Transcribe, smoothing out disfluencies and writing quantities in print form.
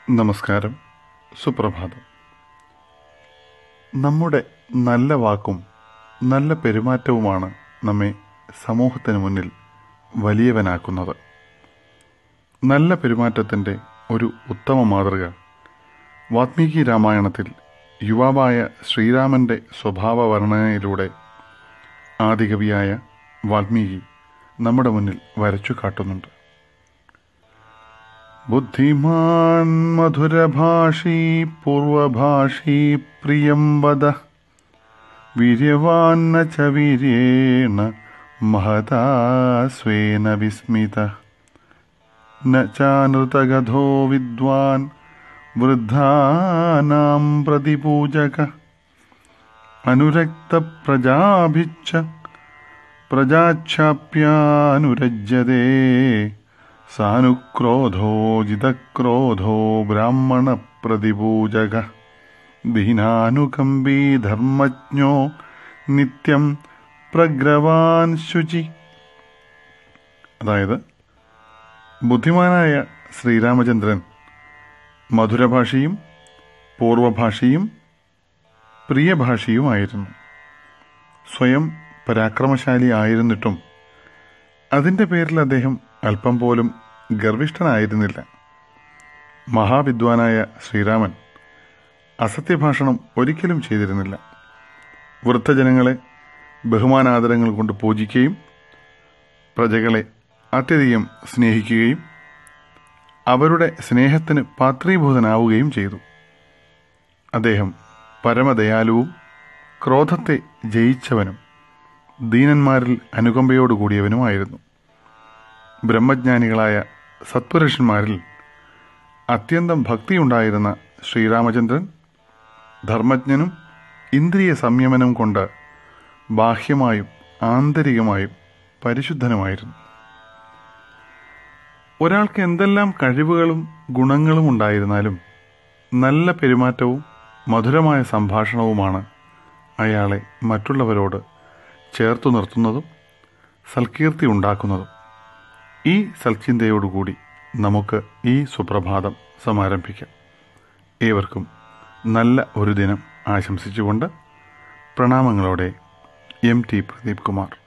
നമസ്കാരം, സുപ്രഭാതം. നമ്മുടെ നല്ല വാക്കും നല്ല പെരുമാറ്റവുമാണ് നമ്മെ സമൂഹത്തിന് മുന്നിൽ വലിയവനാക്കുന്നത്. നല്ല പെരുമാറ്റത്തിൻ്റെ ഒരു ഉത്തമ മാതൃക വാൽമീകി രാമായണത്തിൽ യുവാവായ ശ്രീരാമൻ്റെ സ്വഭാവ വർണ്ണനയിലൂടെ ആദികവിയായ വാൽമീകി നമ്മുടെ മുന്നിൽ വരച്ചു കാട്ടുന്നുണ്ട്. ബുദ്ധിമാൻ മധുരഭാഷീ പൂർവഭാഷീ പ്രിയം വദ വീര്യവാൻ ന ച വീര്യേണ മഹതാ സ്വേന വിസ്മിത ന ചാനൃതഗധോ വിദ്വാൻ വൃദ്ധാനാം പ്രതിപൂജക അനുരക്തപ്രജാഭിശ്ച പ്രജാച്ഛാപ്യാനുരജ്യതേ സാനുക്രോധോ ജിതക്രോധോ ബ്രാഹ്മണ പ്രതിപൂജക ദീനാനുകമ്പീ ധർമ്മജ്ഞോ നിത്യം പ്രഗ്രവാൻ ശുചി. അതായത്, ബുദ്ധിമാനായ ശ്രീരാമചന്ദ്രൻ മധുരഭാഷിയും പൂർവഭാഷിയും പ്രിയഭാഷിയുമായിരുന്നു. സ്വയം പരാക്രമശാലി ആയിരുന്നിട്ടും അതിൻ്റെ പേരിൽ അദ്ദേഹം അല്പം പോലും ഗർവിഷ്ഠനായിരുന്നില്ല. മഹാവിദ്വാനായ ശ്രീരാമൻ അസത്യഭാഷണം ഒരിക്കലും ചെയ്തിരുന്നില്ല. വൃദ്ധജനങ്ങളെ ബഹുമാനാദരങ്ങൾ കൊണ്ട് പൂജിക്കുകയും പ്രജകളെ അത്യധികം സ്നേഹിക്കുകയും അവരുടെ സ്നേഹത്തിന് പാത്രീഭൂതനാവുകയും ചെയ്തു. അദ്ദേഹം പരമദയാലുവും ക്രോധത്തെ ജയിച്ചവനും ദീനന്മാരിൽ അനുകമ്പയോടുകൂടിയവനുമായിരുന്നു. ബ്രഹ്മജ്ഞാനികളായ സത്പുരുഷന്മാരിൽ അത്യന്തം ഭക്തിയുണ്ടായിരുന്ന ശ്രീരാമചന്ദ്രൻ ധർമ്മജ്ഞനും ഇന്ദ്രിയ സംയമനം കൊണ്ട് ബാഹ്യമായും ആന്തരികമായും പരിശുദ്ധനുമായിരുന്നു. ഒരാൾക്ക് എന്തെല്ലാം കഴിവുകളും ഗുണങ്ങളും ഉണ്ടായിരുന്നാലും നല്ല പെരുമാറ്റവും മധുരമായ സംഭാഷണവുമാണ് അയാളെ മറ്റുള്ളവരോട് ചേർത്തു നിർത്തുന്നതും സൽകീർത്തി ഉണ്ടാക്കുന്നതും. ഈ സൽചിന്തയോടുകൂടി നമുക്ക് ഈ സുപ്രഭാതം സമാരംഭിക്കാം. ഏവർക്കും നല്ല ഒരു ദിനം ആശംസിച്ചുകൊണ്ട് പ്രണാമങ്ങളോടെ MT പ്രദീപ് കുമാർ.